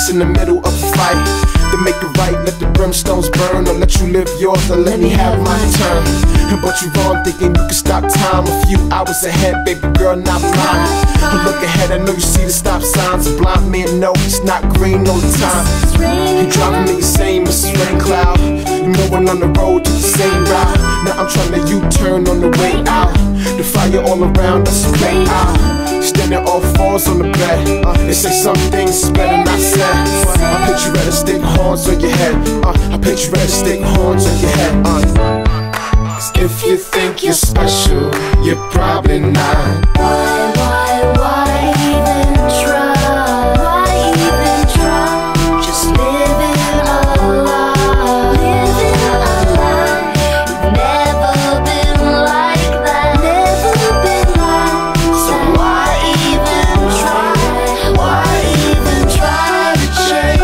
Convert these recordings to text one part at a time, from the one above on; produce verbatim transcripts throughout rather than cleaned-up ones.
us in the middle of a fight. To make it right, let the brimstones burn, or let you live yours, or let me have my turn. But you wrong thinking you can stop time a few hours ahead, baby girl, not mine. I look ahead, I know you see the stop signs. A blind man, no, it's not green all the time. You driving me insane, Missus Rain Cloud. You know when on the road to the same route. Now I'm trying to U-turn on the way out. The fire all around us is play out. Standing all fours on the bed, uh, they say some things is better not said. I picture red stick horns on your head. uh, I picture red stick horns on your head. uh. Cause if you think you're special, you're probably not. Why, why, why even try? Why even try? Just living a lie. Living a lie. You've never been like that. Never been like. So why even try? Why even try to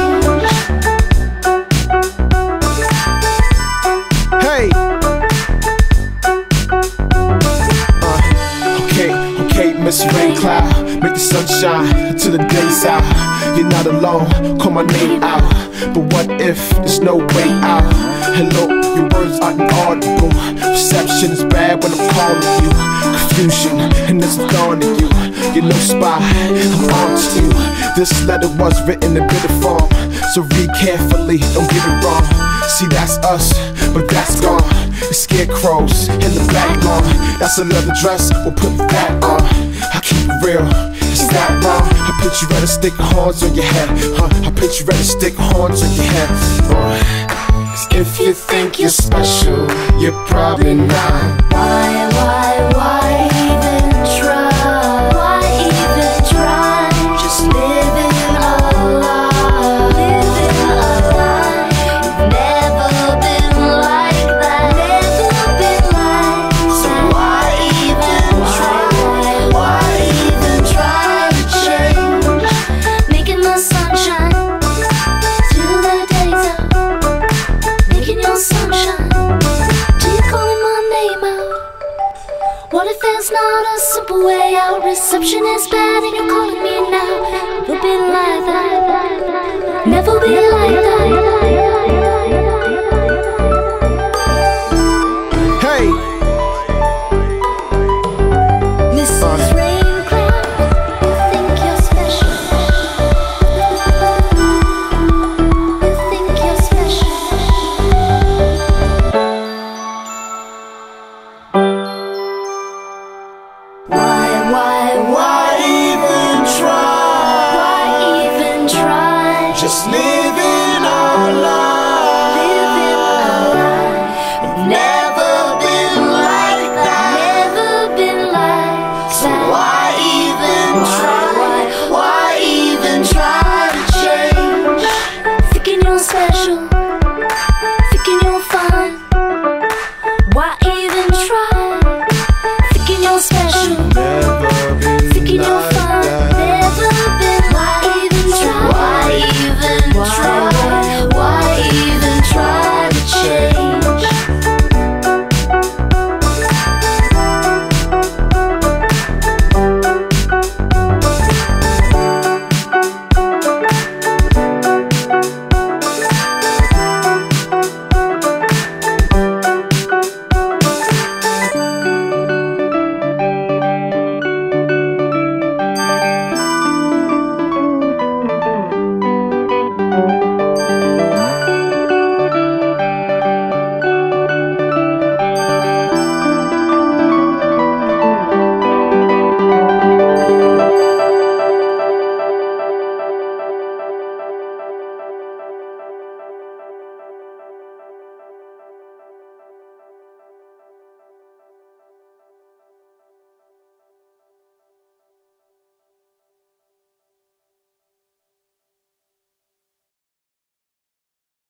change? Hey! Miss Rain Cloud, make the sun shine until the day's out. You're not alone, call my name out. But what if there's no way out? Hello, your words are inaudible. Perception is bad when I'm calling you. Confusion, and there's a dawn in you. You're no spy, I'm on to you. This letter was written in bitter form, so read carefully, don't get it wrong. See, that's us, but that's gone. The scarecrows in the back lawn. That's a leather dress, we'll put that on. I keep it real, is that wrong? I picture red stick horns on your head, huh? I picture red stick horns on your head. uh. Cause if you think you're special, you're probably not. Why, why, why even try? Why even try? Just living a lie. Living a lie. You've never been like that. Never been like. So why even try? Why even try to change? Making the sunshine till the day's out. Making your sunshine. Do you calling my name out? What if there's not a simple way out? Reception is bad and you're calling me now. Never been like that. Never been like that. Hey! Missus Rain Cloud, you think you're special. You think you're special. Why, why, why even try? Why even try? Just living our life.